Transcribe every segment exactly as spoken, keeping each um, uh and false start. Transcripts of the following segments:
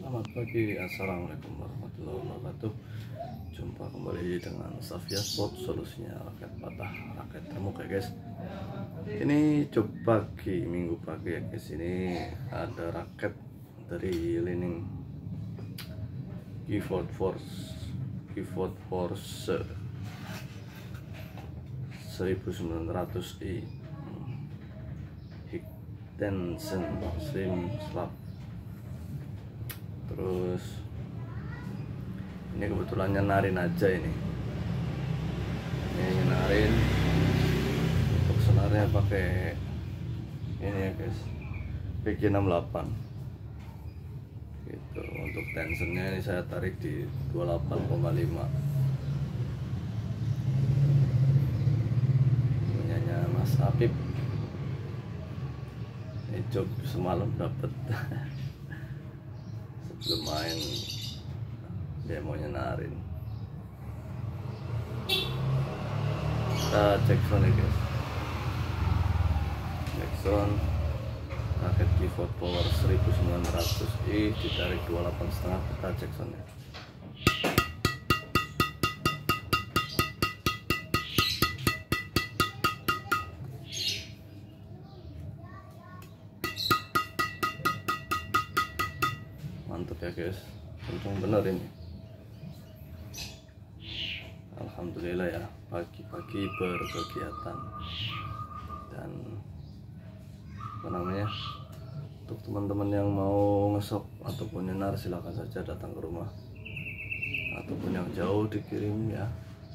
Selamat pagi, assalamualaikum warahmatullahi wabarakatuh. Jumpa kembali dengan Safia Sport, solusinya raket patah, raket termuka guys. Ini job pagi, minggu pagi ya guys. Ini ada raket dari Lining Keyboard Force Keyboard Force seribu sembilan ratus i High Tension Slim Slab. Terus ini kebetulan nyenarin aja ini ini nyenarin untuk senarnya pakai ini ya guys, P G enam puluh delapan gitu. Untuk tensionnya ini saya tarik di dua puluh delapan koma lima, punyanya Mas Apip. Ini job semalam dapet sebelum main dia mau nyenarin. Kita cek sound ya guys, cek sound raket Keyboard Power seribu sembilan ratus i ditarik dua puluh delapan setengah. Kita cek soundnya. Mantap ya guys, kenceng bener ini. Alhamdulillah ya, pagi-pagi berkegiatan. Dan apa namanya, untuk teman-teman yang mau ngesok ataupun nyenar silahkan saja datang ke rumah, ataupun yang jauh dikirim ya.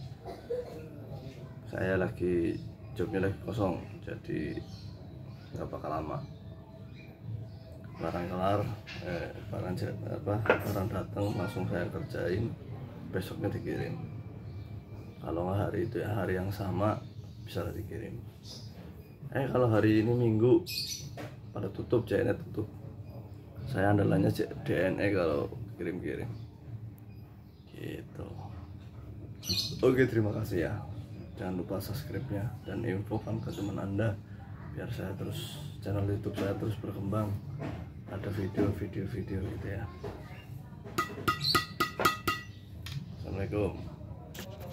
Saya lagi jobnya lagi kosong, jadi nggak bakal lama. Barang kelar, eh, barang apa barang datang langsung saya kerjain, besoknya dikirim. Kalau nggak hari itu ya hari yang sama bisa dikirim. Eh kalau hari ini Minggu pada tutup, C N E tutup, saya andalannya D N E kalau kirim-kirim gitu. Oke, terima kasih ya, jangan lupa subscribe-nya dan infokan ke teman Anda biar saya terus, channel YouTube saya terus berkembang, ada video-video video gitu ya. Assalamualaikum.